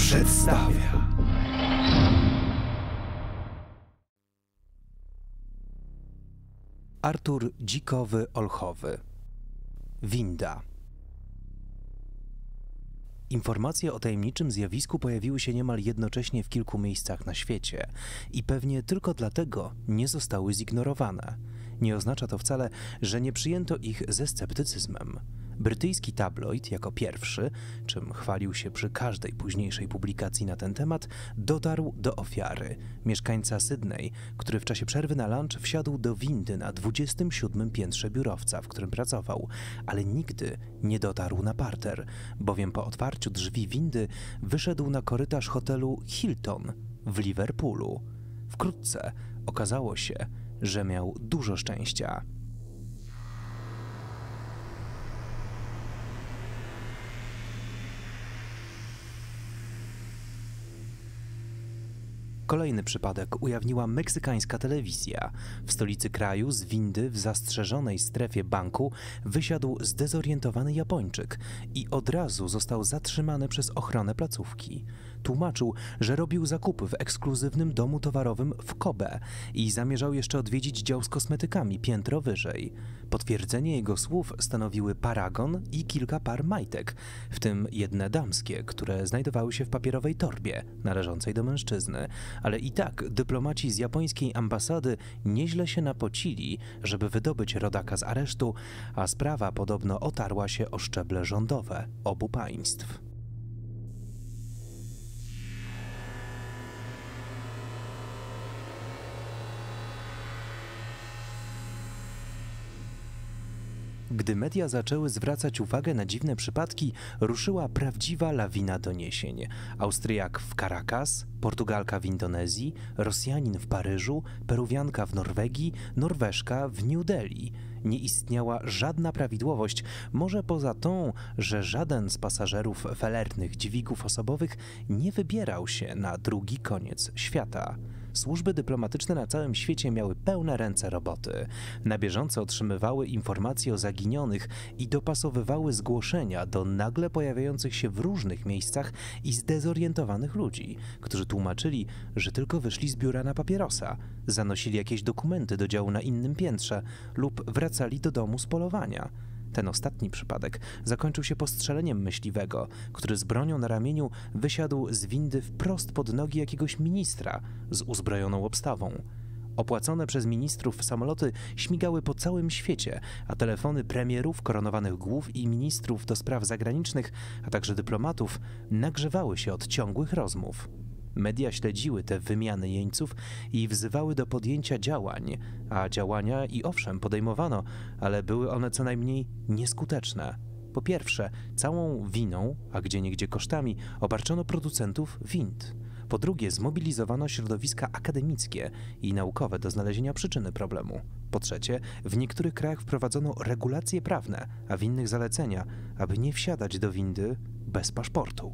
przedstawia. Artur Dzikowy-Olchowy. Winda. Informacje o tajemniczym zjawisku pojawiły się niemal jednocześnie w kilku miejscach na świecie i pewnie tylko dlatego nie zostały zignorowane. Nie oznacza to wcale, że nie przyjęto ich ze sceptycyzmem. Brytyjski tabloid jako pierwszy, czym chwalił się przy każdej późniejszej publikacji na ten temat, dotarł do ofiary, mieszkańca Sydney, który w czasie przerwy na lunch wsiadł do windy na 27. piętrze biurowca, w którym pracował, ale nigdy nie dotarł na parter, bowiem po otwarciu drzwi windy wyszedł na korytarz hotelu Hilton w Liverpoolu. Wkrótce okazało się, że miał dużo szczęścia. Kolejny przypadek ujawniła meksykańska telewizja. W stolicy kraju z windy w zastrzeżonej strefie banku wysiadł zdezorientowany Japończyk i od razu został zatrzymany przez ochronę placówki. Tłumaczył, że robił zakupy w ekskluzywnym domu towarowym w Kobe i zamierzał jeszcze odwiedzić dział z kosmetykami piętro wyżej. Potwierdzenie jego słów stanowiły paragon i kilka par majtek, w tym jedne damskie, które znajdowały się w papierowej torbie należącej do mężczyzny. Ale i tak dyplomaci z japońskiej ambasady nieźle się napocili, żeby wydobyć rodaka z aresztu, a sprawa podobno otarła się o szczeble rządowe obu państw. Gdy media zaczęły zwracać uwagę na dziwne przypadki, ruszyła prawdziwa lawina doniesień. Austriak w Caracas, Portugalka w Indonezji, Rosjanin w Paryżu, Peruwianka w Norwegii, Norweżka w New Delhi. Nie istniała żadna prawidłowość, może poza tą, że żaden z pasażerów felernych dźwigów osobowych nie wybierał się na drugi koniec świata. Służby dyplomatyczne na całym świecie miały pełne ręce roboty. Na bieżąco otrzymywały informacje o zaginionych i dopasowywały zgłoszenia do nagle pojawiających się w różnych miejscach i zdezorientowanych ludzi, którzy tłumaczyli, że tylko wyszli z biura na papierosa, zanosili jakieś dokumenty do działu na innym piętrze lub wracali do domu z polowania. Ten ostatni przypadek zakończył się postrzeleniem myśliwego, który z bronią na ramieniu wysiadł z windy wprost pod nogi jakiegoś ministra z uzbrojoną obstawą. Opłacone przez ministrów samoloty śmigały po całym świecie, a telefony premierów, koronowanych głów i ministrów do spraw zagranicznych, a także dyplomatów nagrzewały się od ciągłych rozmów. Media śledziły te wymiany jeńców i wzywały do podjęcia działań, a działania i owszem podejmowano, ale były one co najmniej nieskuteczne. Po pierwsze, całą winą, a gdzieniegdzie kosztami, obarczono producentów wind. Po drugie, zmobilizowano środowiska akademickie i naukowe do znalezienia przyczyny problemu. Po trzecie, w niektórych krajach wprowadzono regulacje prawne, a w innych zalecenia, aby nie wsiadać do windy bez paszportu.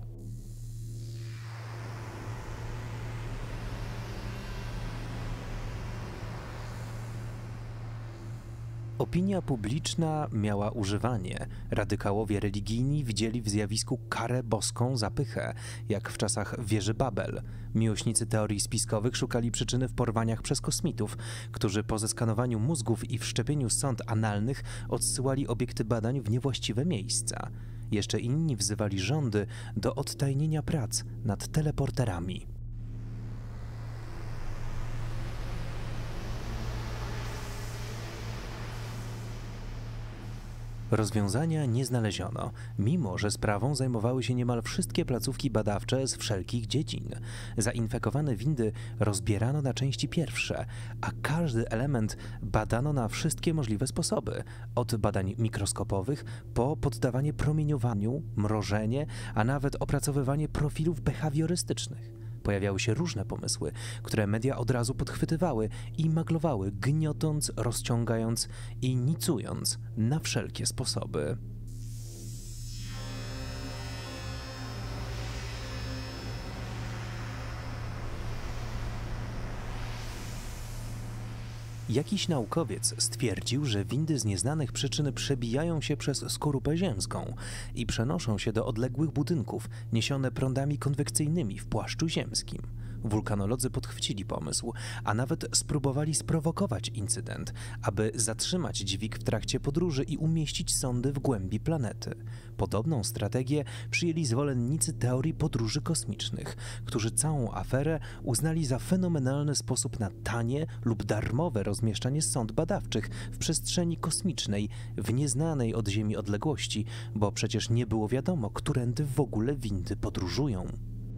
Opinia publiczna miała używanie. Radykałowie religijni widzieli w zjawisku karę boską za pychę, jak w czasach wieży Babel. Miłośnicy teorii spiskowych szukali przyczyny w porwaniach przez kosmitów, którzy po zeskanowaniu mózgów i wszczepieniu sond analnych odsyłali obiekty badań w niewłaściwe miejsca. Jeszcze inni wzywali rządy do odtajnienia prac nad teleporterami. Rozwiązania nie znaleziono, mimo że sprawą zajmowały się niemal wszystkie placówki badawcze z wszelkich dziedzin. Zainfekowane windy rozbierano na części pierwsze, a każdy element badano na wszystkie możliwe sposoby, od badań mikroskopowych po poddawanie promieniowaniu, mrożenie, a nawet opracowywanie profilów behawiorystycznych. Pojawiały się różne pomysły, które media od razu podchwytywały i maglowały, gniotąc, rozciągając i nicując na wszelkie sposoby. Jakiś naukowiec stwierdził, że windy z nieznanych przyczyn przebijają się przez skorupę ziemską i przenoszą się do odległych budynków, niesione prądami konwekcyjnymi w płaszczu ziemskim. Wulkanolodzy podchwycili pomysł, a nawet spróbowali sprowokować incydent, aby zatrzymać dźwig w trakcie podróży i umieścić sondy w głębi planety. Podobną strategię przyjęli zwolennicy teorii podróży kosmicznych, którzy całą aferę uznali za fenomenalny sposób na tanie lub darmowe rozmieszczanie sond badawczych w przestrzeni kosmicznej w nieznanej od Ziemi odległości, bo przecież nie było wiadomo, którędy w ogóle windy podróżują.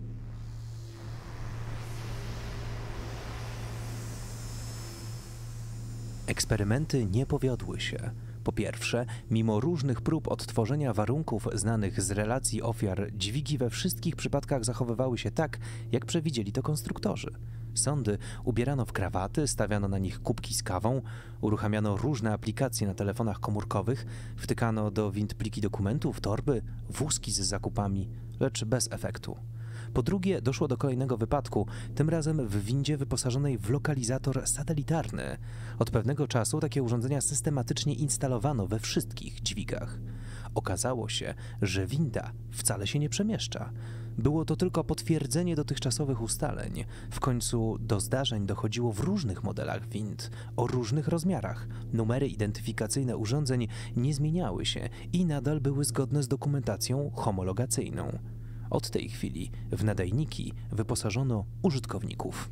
Eksperymenty nie powiodły się. Po pierwsze, mimo różnych prób odtworzenia warunków znanych z relacji ofiar, dźwigi we wszystkich przypadkach zachowywały się tak, jak przewidzieli to konstruktorzy. Sondy ubierano w krawaty, stawiano na nich kubki z kawą, uruchamiano różne aplikacje na telefonach komórkowych, wtykano do wind pliki dokumentów, torby, wózki z zakupami, lecz bez efektu. Po drugie, doszło do kolejnego wypadku, tym razem w windzie wyposażonej w lokalizator satelitarny. Od pewnego czasu takie urządzenia systematycznie instalowano we wszystkich dźwigach. Okazało się, że winda wcale się nie przemieszcza. Było to tylko potwierdzenie dotychczasowych ustaleń. W końcu do zdarzeń dochodziło w różnych modelach wind, o różnych rozmiarach. Numery identyfikacyjne urządzeń nie zmieniały się i nadal były zgodne z dokumentacją homologacyjną. Od tej chwili w nadajniki wyposażono użytkowników.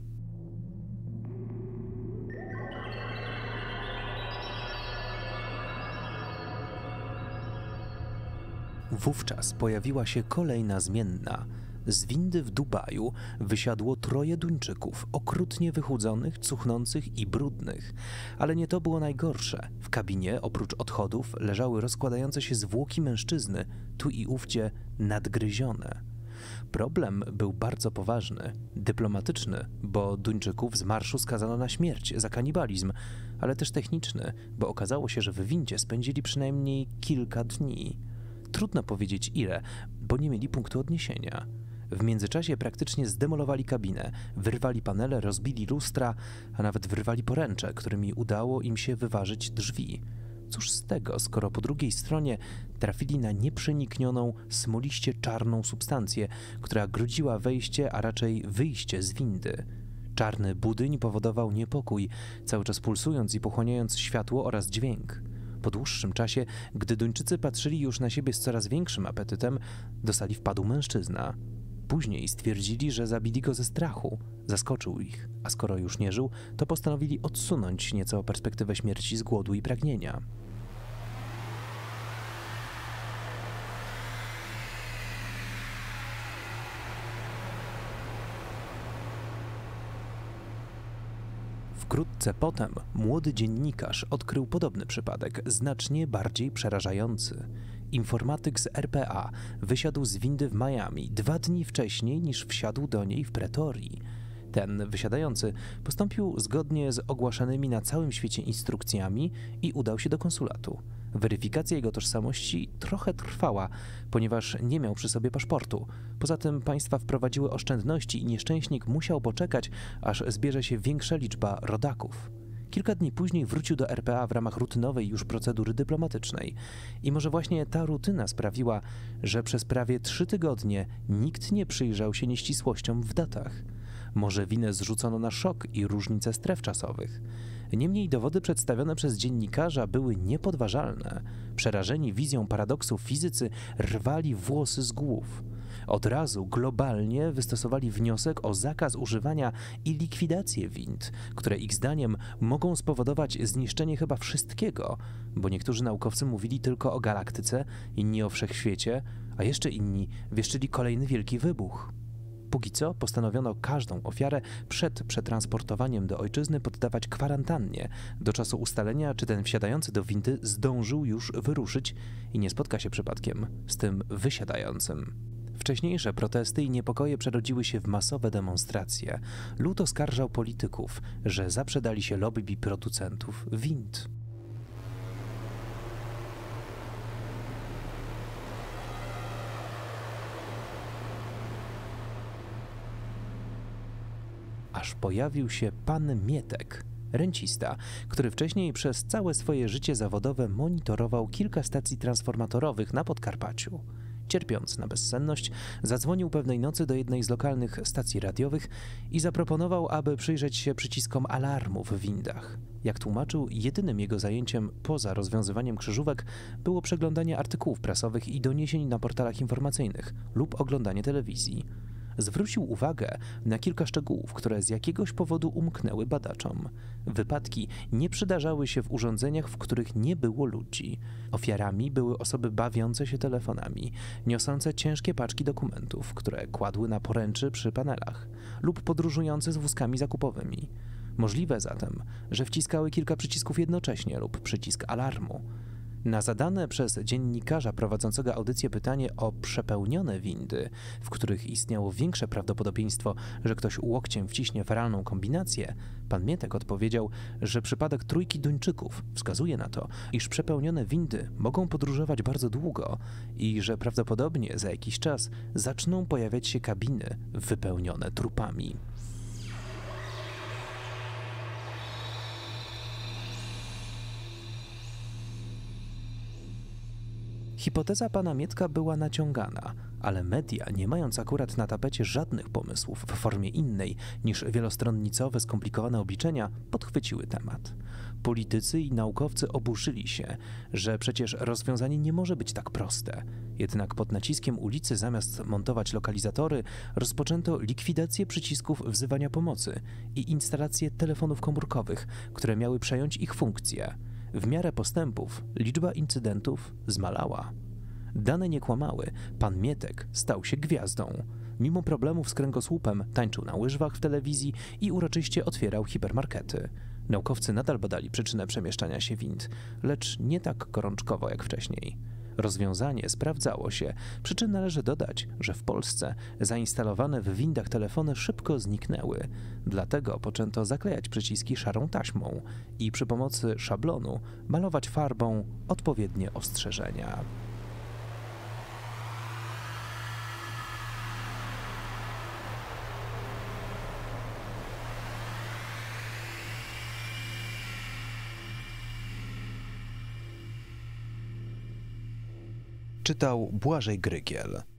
Wówczas pojawiła się kolejna zmienna. Z windy w Dubaju wysiadło 3 Duńczyków, okrutnie wychudzonych, cuchnących i brudnych. Ale nie to było najgorsze. W kabinie, oprócz odchodów, leżały rozkładające się zwłoki mężczyzny, tu i ówdzie nadgryzione. Problem był bardzo poważny, dyplomatyczny, bo Duńczyków z marszu skazano na śmierć za kanibalizm, ale też techniczny, bo okazało się, że w windzie spędzili przynajmniej kilka dni. Trudno powiedzieć ile, bo nie mieli punktu odniesienia. W międzyczasie praktycznie zdemolowali kabinę, wyrwali panele, rozbili lustra, a nawet wyrwali poręcze, którymi udało im się wyważyć drzwi. Cóż z tego, skoro po drugiej stronie trafili na nieprzeniknioną, smoliście czarną substancję, która grudziła wejście, a raczej wyjście z windy. Czarny budyń powodował niepokój, cały czas pulsując i pochłaniając światło oraz dźwięk. Po dłuższym czasie, gdy Duńczycy patrzyli już na siebie z coraz większym apetytem, do sali wpadł mężczyzna. Później stwierdzili, że zabili go ze strachu. Zaskoczył ich, a skoro już nie żył, to postanowili odsunąć nieco perspektywę śmierci z głodu i pragnienia. Wkrótce potem młody dziennikarz odkrył podobny przypadek, znacznie bardziej przerażający. Informatyk z RPA wysiadł z windy w Miami 2 dni wcześniej niż wsiadł do niej w Pretorii. Ten wysiadający postąpił zgodnie z ogłaszanymi na całym świecie instrukcjami i udał się do konsulatu. Weryfikacja jego tożsamości trochę trwała, ponieważ nie miał przy sobie paszportu. Poza tym państwa wprowadziły oszczędności i nieszczęśnik musiał poczekać, aż zbierze się większa liczba rodaków. Kilka dni później wrócił do RPA w ramach rutynowej już procedury dyplomatycznej. I może właśnie ta rutyna sprawiła, że przez prawie 3 tygodnie nikt nie przyjrzał się nieścisłościom w datach. Może winę zrzucono na szok i różnice stref czasowych. Niemniej dowody przedstawione przez dziennikarza były niepodważalne. Przerażeni wizją paradoksu fizycy rwali włosy z głów. Od razu globalnie wystosowali wniosek o zakaz używania i likwidację wind, które ich zdaniem mogą spowodować zniszczenie chyba wszystkiego, bo niektórzy naukowcy mówili tylko o galaktyce, inni o wszechświecie, a jeszcze inni wieszczyli kolejny wielki wybuch. Póki co postanowiono każdą ofiarę przed przetransportowaniem do ojczyzny poddawać kwarantannie do czasu ustalenia, czy ten wsiadający do windy zdążył już wyruszyć i nie spotka się przypadkiem z tym wysiadającym. Wcześniejsze protesty i niepokoje przerodziły się w masowe demonstracje. Lud oskarżał polityków, że zaprzedali się lobby producentów wind. Aż pojawił się pan Mietek, rencista, który wcześniej przez całe swoje życie zawodowe monitorował kilka stacji transformatorowych na Podkarpaciu. Cierpiąc na bezsenność, zadzwonił pewnej nocy do jednej z lokalnych stacji radiowych i zaproponował, aby przyjrzeć się przyciskom alarmu w windach. Jak tłumaczył, jedynym jego zajęciem poza rozwiązywaniem krzyżówek było przeglądanie artykułów prasowych i doniesień na portalach informacyjnych lub oglądanie telewizji. Zwrócił uwagę na kilka szczegółów, które z jakiegoś powodu umknęły badaczom. Wypadki nie przydarzały się w urządzeniach, w których nie było ludzi. Ofiarami były osoby bawiące się telefonami, niosące ciężkie paczki dokumentów, które kładły na poręczy przy panelach, lub podróżujące z wózkami zakupowymi. Możliwe zatem, że wciskały kilka przycisków jednocześnie lub przycisk alarmu. Na zadane przez dziennikarza prowadzącego audycję pytanie o przepełnione windy, w których istniało większe prawdopodobieństwo, że ktoś łokciem wciśnie feralną kombinację, pan Mietek odpowiedział, że przypadek trójki Duńczyków wskazuje na to, iż przepełnione windy mogą podróżować bardzo długo i że prawdopodobnie za jakiś czas zaczną pojawiać się kabiny wypełnione trupami. Hipoteza pana Mietka była naciągana, ale media, nie mając akurat na tapecie żadnych pomysłów w formie innej niż wielostronnicowe, skomplikowane obliczenia, podchwyciły temat. Politycy i naukowcy oburzyli się, że przecież rozwiązanie nie może być tak proste. Jednak pod naciskiem ulicy zamiast montować lokalizatory, rozpoczęto likwidację przycisków wzywania pomocy i instalację telefonów komórkowych, które miały przejąć ich funkcje. W miarę postępów liczba incydentów zmalała. Dane nie kłamały, pan Mietek stał się gwiazdą. Mimo problemów z kręgosłupem tańczył na łyżwach w telewizji i uroczyście otwierał hipermarkety. Naukowcy nadal badali przyczynę przemieszczania się wind, lecz nie tak gorączkowo jak wcześniej. Rozwiązanie sprawdzało się, przy czym należy dodać, że w Polsce zainstalowane w windach telefony szybko zniknęły. Dlatego poczęto zaklejać przyciski szarą taśmą i przy pomocy szablonu malować farbą odpowiednie ostrzeżenia. Czytał Błażej Grygiel.